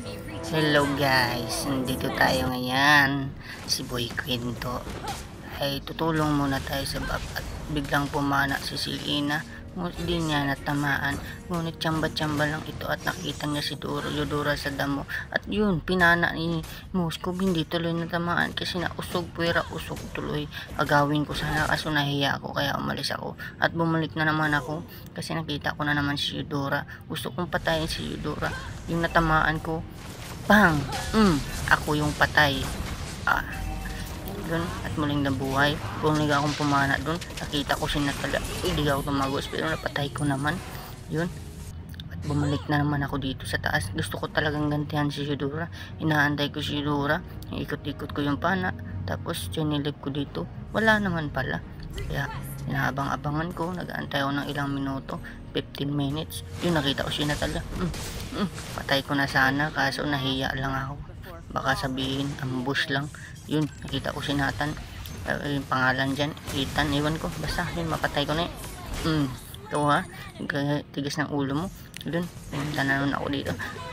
Hello guys, nandito tayo ngayon. Si Boy Quinto ay tutulong muna tayo sa bab at biglang pumana si Selena. Ngunit di niya natamaan, ngunit tsamba-tsamba lang ito at nakita niya si Yudora sa damo. At yun, pinana ni Moskov, hindi tuloy natamaan kasi nausog, puwera, usog tuloy. Agawin ko sana kaso nahiya ako kaya umalis ako. At bumalik na naman ako kasi nakita ko na naman si Yudora. Gusto kong patayin si Yudora. Yung natamaan ko, bang! Ako yung patay. Doon at muling nabuhay. Bumalik akong pumana doon. Nakita ko si Natalia. Hindi ako tumagos pero napatay ko naman. Yun. At bumalik na naman ako dito sa taas. Gusto ko talagang gantihan si Yudora. Inaantay ko si Yudora. Ikot-ikot ko yung pana. Tapos sinilip ko dito. Wala naman pala. Kaya inaabang-abangan ko. Nag-aantay ako ng ilang minuto. 15 minutes. Yun, nakita ko si Natalia. Patay ko na sana kaso nahiya lang ako. Baka sabihin ambush lang. Yun, nakita ko si Nathan. Yung pangalan dyan, Ethan, iwan ko. Basta, yun, mapatay ko na yun. Ito ha, tigas ng ulo mo. Yun, tananon ako dito.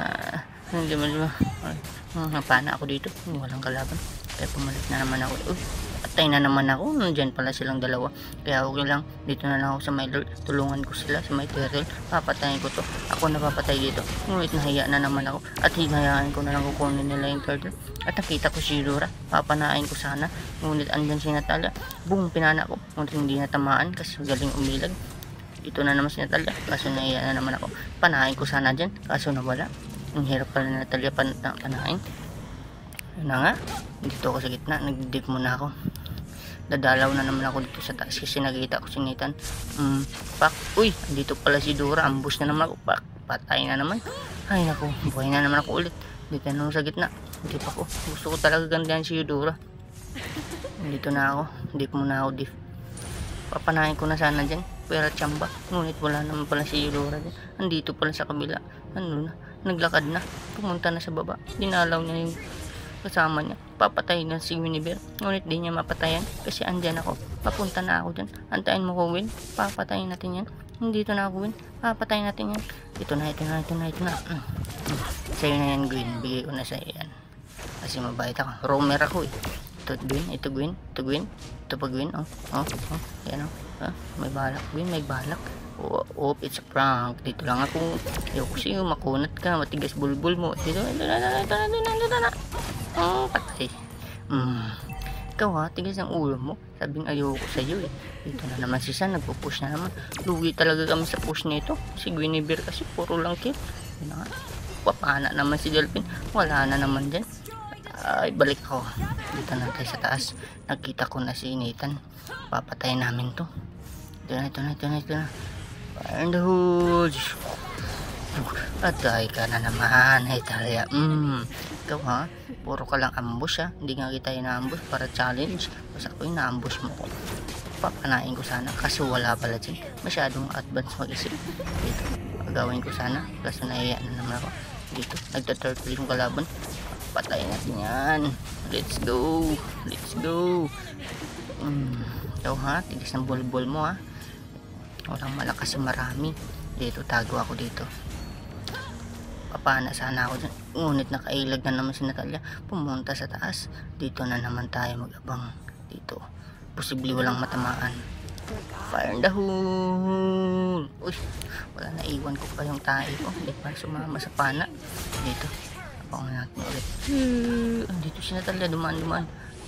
Napana ako dito. Walang kalaban. Kaya pumalik na naman ako. Patay na naman ako. Nandyan pala silang dalawa. Kaya okay lang. Dito na lang ako sa may Lord. Tulungan ko sila sa may turtle. Papatayin ko to. Ako napapatay dito. Ngunit nahiya na naman ako. At hinayaan ko na lang kukunin nila yung turtle. At nakita ko si Yudora. Papanain ko sana. Ngunit andyan si Natalia. Boom! Pinana ko. Ngunit hindi natamaan kasi galing umilag. Ito na naman si Natalia. Kaso nahiya na naman ako. Panain ko sana dyan. Kaso nawala. Ang hirap pala na Natalia panain. Yun na nga. Dito ako sa gitna. Nag-dip muna ako. Dadalaw na naman ako dito sa taas kasi nakita ko si Nathan. Pak. Uy! Dito pala si Dora. Ambush na naman ako. Pak. Patay na naman. Ay naku. Buhay na naman ako ulit. Dito na ako sa gitna. Dip ako. Gusto ko talaga gandahan si Yudora. Dito na ako. Dip muna ako. Dip. Papanahin ko na sana dyan. Pero tsamba. Ngunit wala naman pala si Yudora dyan. Andito pala sa kabila. Ano na? Naglakad na. Pumunta na sa baba. Dinalaw niya yung kasama niya. Papatay na si Winiber. Ngunit di niya mapatayan kasi andyan ako. Papunta na ako dyan. Antayin mo ko, Win. Papatayin natin yan. Dito na ako, Win. Papatayin natin yan. Ito na. Sa'yo na yan, Gwen. Bigay ko na sa'yo yan. Kasi mabait ako. Roamer ako eh. Ito, Gwen. Ito, Gwen. Ito, Gwen. Ito pa, Gwen. Yan may balak, Gwen. May balak. It's a prank. Dito lang ako. Ayoko sa'yo. Makunat ka. Matigas bulbul mo. Dito na. Patay. Ikaw ha, tigas ang ulo mo. Sabing ayoko sa'yo eh. Dito na naman si San, nagpo-push na naman. Lugi talaga kami sa push nito. Si Guinevere kasi puro lang kill. Yun na nga. Papana naman si Delphine. Wala na naman dyan. Ay, balik ako. Dito na tayo sa taas. Nakita ko na si Nathan. Papatay namin to. Ito na. Fire in the hood. Patay ka na naman. Hey, Talia. Ikaw ha, puro ka lang ambush ha. Hindi nga kita ina-ambush para challenge. Basta ako ina-ambush mo ko. Papanain ko sana. Kaso wala pala dyan. Masyadong advance mag-isip. Dito, gagawin ko sana. Kaso nahiya na naman ako. Dito, nagta-turtle yung kalaban. Patayin natin yan. Let's go. Ikaw ha, tigas ng bulbul mo ha. Walang malakas yung marami. Dito, tago ako dito. Papana sana ako dyan. Ngunit nakailag na naman si Natalia. Pumunta sa taas. Dito na naman tayo mag-abang. Dito. Posible walang matamaan. Fire in the hole. Uy. Wala, naiwan ko pa yung tayo ko. Hindi pa sumama sa pana. Dito. Abangan natin ulit. Dito si Natalia. Dumaan.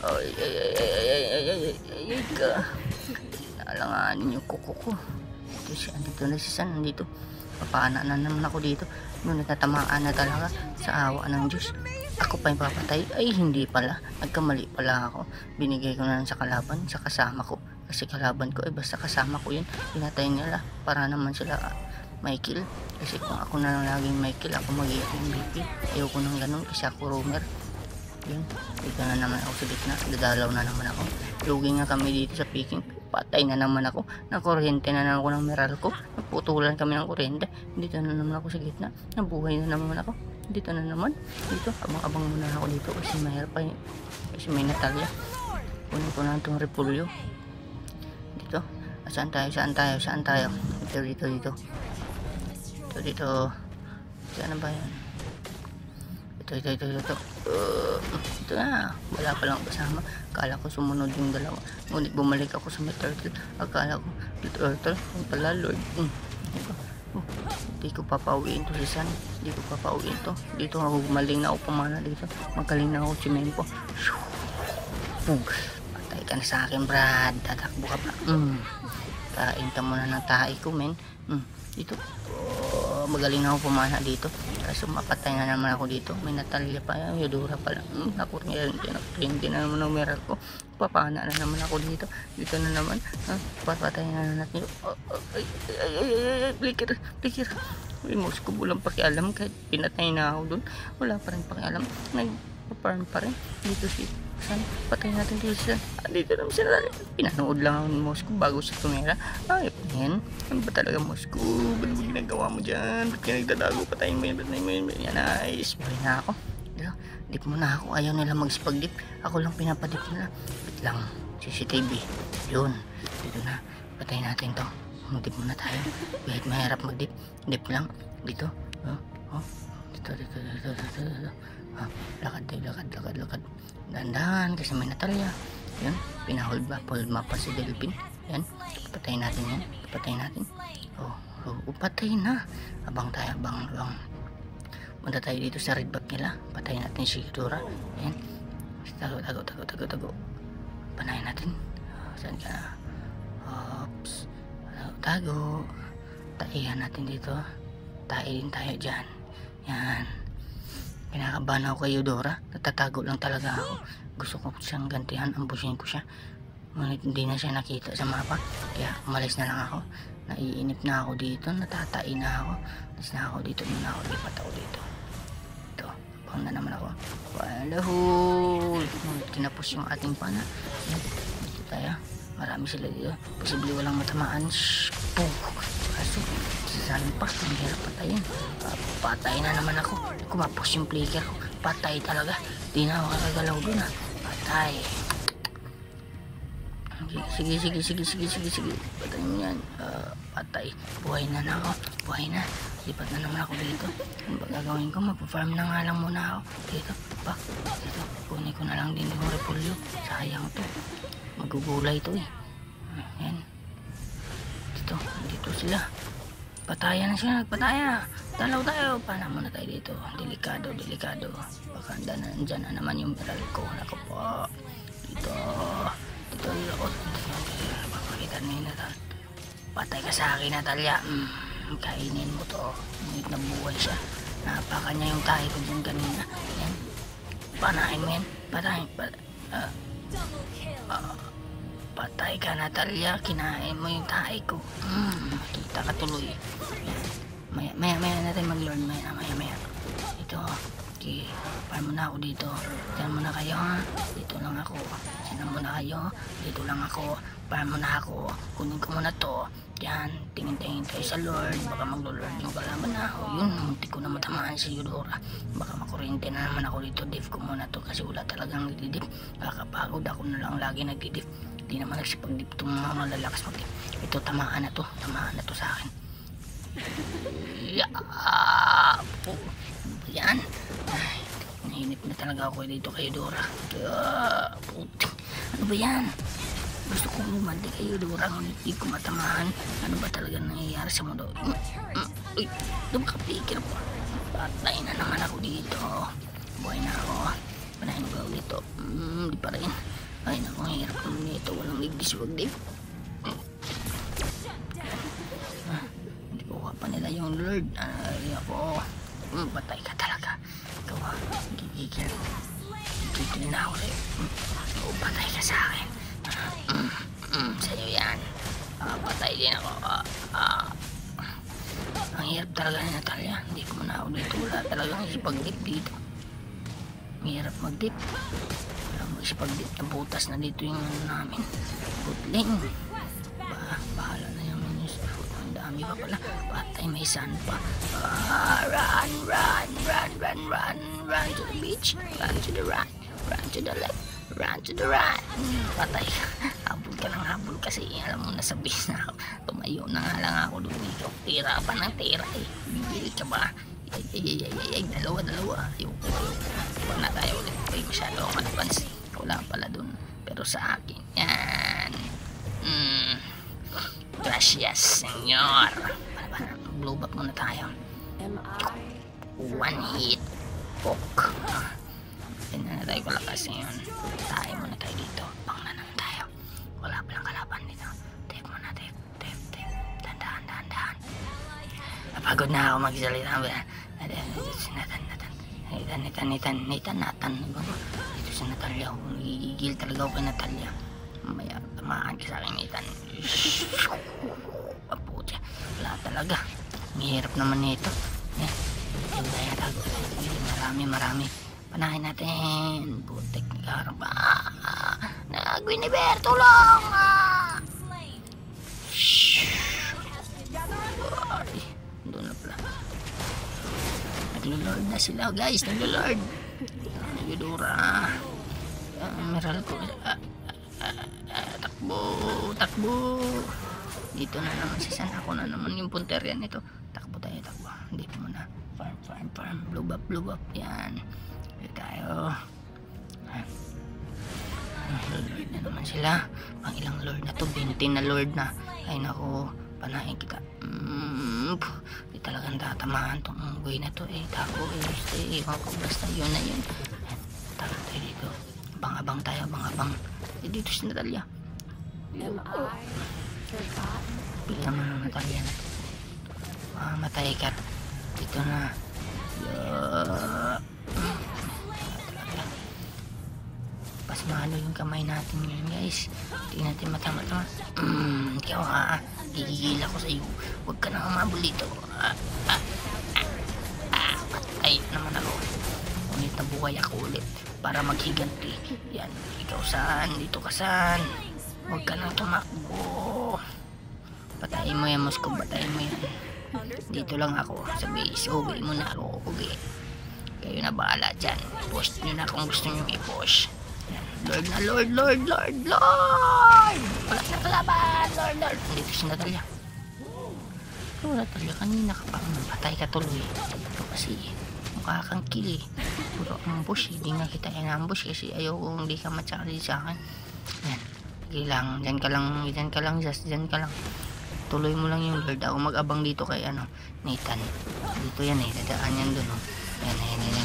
Ay ka. Nalanganin yung kuko ko. Dito na si San. Dito. Papana na naman ako dito. Ngunit natamaan na talaga sa awa ng Diyos. Ako pa yung papatay? Ay hindi pala. Nagkamali pala ako. Binigay ko na lang sa kalaban, sa kasama ko. Kasi kalaban ko ay basta kasama ko yun. Pinatay nila para naman sila may kill. Kasi kung ako na lang laging may kill, ako mag-iing MVP. Ayoko nang ganun kasi ako roamer. Yun. Dito na naman ako sa gitna. Dadalaw na naman ako. Lugi nga kami dito sa picking. Patay na naman ako. Nakuryente na naman ako ng Meralco. Naputulan kami ng kuryente. Dito na naman ako sa gitna. Nabuhay na naman ako. Dito na naman. Dito. Abang-abang muna ako dito. Kasi mahirap pa yun. Kasi may Natalia. Kunin ko na itong repulyo. Dito. Saan tayo? Dito. Saan ba yan? Ito. Ito na. Wala palang kasama. Akala ko sumunod yung dalawa. Ngunit bumalik ako sa may turtle. Akala ko, turtle, yung pala Lord. Hindi ko papauwiin to si San. Hindi ko papauwiin to. Dito ako gumaling na ako pumana dito. Magaling na ako chimempo. Patay ka na sa akin, Brad. Tatakbo ka pa. Kain ka muna ng tahi ko, men. Dito. Magaling na ako pumana dito. Kaso mapatay na naman ako dito. May Natalia pa. Yodora pala. Hindi na naman ang meral ko. Papana na naman ako dito. Dito na naman. Papatay na natin. Blikir. May mouse ko walang pakialam. Kahit pinatay na ako dun. Wala pa rin pakialam. Nagpa-farm pa rin. Dito si San. Patay natin dito si San. Dito naman si Natalia. Pinanood lang ako ng mouse ko bago siya tumira. Ay, yan. Ano ba talaga mouse ko? Ba't mo ginagawa mo dyan? Ba't ka nagdadago? Patayin mo yan. Yan ay, ispoy na ako. Dip mo na ako. Ayaw nila mag-spag-dip. Ako lang pinapadip nila. Bit lang. CCTV. Yun. Dito na. Patayin natin to. Dip muna tayo. Kahit mahirap mag-dip. Dip lang. Dito. Dito. Lakad. Dandan kasi may Natalia. Yan. Pinahold mapa si Delphin. Yan. Patayin natin yan. Patay na. Abang. Punta tayo dito sa red back nila. Patayin natin si Yodora. Yan. Tago. Panayin natin. Saan ka? Oops. Tago. Taihan natin dito. Tayo din tayo dyan. Yan. Kinakabahan ako kay Yodora. Natatago lang talaga ako. Gusto ko siyang gantihan. Ambusin ko siya. Ngunit hindi na siya nakita sa mapa. Kaya umalis na lang ako. Naiinip na ako dito. Natatain na ako. Alis na ako dito. Lipat ako dito. Ito. Pang na naman ako. Walahul. Kinapos yung ating pana. Dito tayo. Marami sila dito. Posible walang matamaan. Kaso, saan pa? Ang hirap patayin. Patay na naman ako. Kumapos yung flicker ko. Patay talaga. Di na ako kakagalaw dun ha. Patay. Sige. Patay mo yan. Patay. Buhay na ako. Lipat na naman ako dito. Ano ba gagawin ko? Magpa-farm na nga lang muna ako. Dito. Kunin ko na lang din yung repolyo. Sayang to. Magugulay to eh. Yan. Dito sila. Patayan na sila. Dalaw tayo. Paano muna tayo dito? Delikado. Baka nandyan na naman yung meral ko. Nako po. Dito ako. Makakita na yun Natal. Patay ka sa akin Natalia. Kainin mo to. Ngunit nabuhay siya. Napaka niya yung tayo ko dyan kanina. Yan. Panahin mo yan. Patay ka Natalia. Kinain mo yung tayo ko. Makita ka tuloy. Maya natin mag-learn. Maya. Ito. Okay. Paano muna ako dito? Diyan muna kayo ha. Dito lang ako. Diyan muna kayo. Dito lang ako. Paano muna ako? Kunin ko muna to. Diyan. Tingin tayo sa Lord. Baka mag-Lord yung kalaban na ako. Yun. Munti ko na matamaan si Yodora. Baka makurente na naman ako dito. Div ko muna to kasi wala talagang nagdidip. Kakapagod ako na lang lagi nagdidip. Di naman nagsipag-dip itong mga malalakas mag-dip. Ito tamaan na to sa akin. Yan. Ay, nahinip na talaga ako dito kay Yodora. Ano ba yan? Gusto kong lumandi kay Yodora ngunit di ko matamaan. Ano ba talaga nangyayari sa mundo? Uy, dumakapikir po. Patay na naman ako dito. Buhay na ako. Panahin ko dito. Di pa rin. Ay, naku, hirap ko nito. Walang ligdis wag din. Hindi ko pa nila yung Lord. Ay, ako. Patay ka talaga. Ikaw ha. Gigigil na ako sa'yo. Patay ka sa akin. Sa'yo yan. Patay din ako. Ang hirap talaga ni Natalia. Hindi ko na ako dito. Wala talagang isipag-dip dito. Hirap mag-dip. Walang isipag-dip na butas na dito yung namin. Butling. Bahala na yung minis. Ang dami pa pala. Patay may sun pa. Run to the beach. Run to the right. Run to the left. Run to the right. Patay ka. Habol kasi alam mo nasa base na ako. Tumayo na nga lang ako doon. Tira pa ng tira eh. Bibili ka ba? Ay, dalawa. Ayoko. masyado ako napansin. Wala pala dun. Pero sa akin, yan. Gracias, senyor. Blow back muna tayo. One hit. Poke. Tignan na tayo kalakas ngayon. Tayo muna tayo dito. Panglanan tayo. Wala palang kalaban dito. Take muna, take. Dahan. Napagod na ako magsalita. Natan. Dito si Natalia. Gigigil talaga ako kay Natalia. Mamaya, tamaan ka sa akin, Natan. Paputi. Wala talaga. Mahirap naman nito. Marami. Panahin natin. Putik, nagharap. Guinevere, tulong! Doon na pala. Naglo-lord na sila, guys. Naglo-lord. Yudura. Meral ko. Takbo. Dito na naman si San. Ako na naman yung punterian nito. Takbo tayo. Hindi mo na. Farm. Blow up. Yan. Dito tayo. Lord na naman sila. Pang ilang lord na to. 20 na lord na. Ay nako. Panahin kita. Di talagang tatamaan tong unggoy na to. Tako. Iwan ko. Basta yun na yun. Tako tayo dito. Abang tayo. Dito si Natalia. Pila mo ng Natalia na to. Matay ka. Dito na. Pasmalo yung kamay natin ngayon, guys. Hindi natin matama-tama. Ikaw gigigil ako sa iyo. Huwag ka nang umabol dito. Patay naman ako. Ngunit nabuhay ako ulit para maghiganti. Yan, ikaw saan? Dito ka saan? Huwag ka nang tumakbo. Patayin mo yan, Moscow. Patayin mo yan. Dito lang ako sa base. Uwi mo na ako. Uwi. Kayo na bahala dyan. Post nyo na kung gusto nyo i-push. Lord na Lord. Wala na kalaban. Lord. Dito si Natalia. Natalia, kanina ka pa. Patay ka tuloy. Ito kasi mukha kang kill. Puro ambush. Hindi nga kita in-ambush kasi ayaw kung hindi ka matsakali sa akin. Yan. Dyan ka lang. Tuloy mo lang yung Lord. Ako mag-abang dito kay Nathan. Dito yan dadaan yan dun. Yan.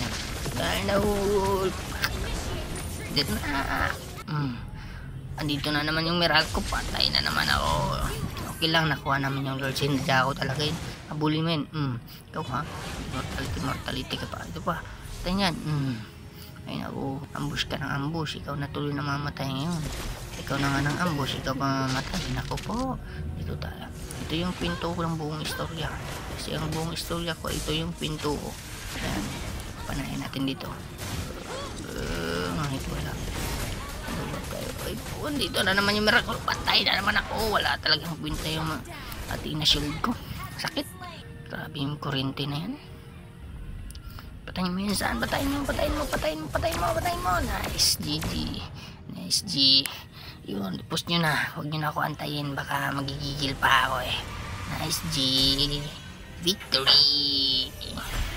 Dito na. Andito na naman yung Meralco. Patay na naman ako. Okay lang, nakuha namin yung Lord. Sinadya ako talaga yun. Abuli mo yun. Ikaw Mortality ka pa. Ito pa. Patay yan. Ay naku. Ambush ka ng ambush. Ikaw na tuloy na mamatay ngayon. Ikaw na nga ng ambush. Ikaw pa mamatay. Naku po. Dito tayo. Ito yung pinto ko ng buong istorya. Kasi ang buong istorya ko, ito yung pinto ko. Ayan. Panahin natin dito. Wala. Dito na naman yung Miracle. Patay na naman ako. Wala talagang kwenta yung ating na shield ko. Sakit. Grabe yung kurente na yan. Patayin mo yun saan? Patayin mo. Nice GG. Yun, post nyo na. Huwag nyo na ako antayin. Baka magigigil pa ako Nice G. Victory.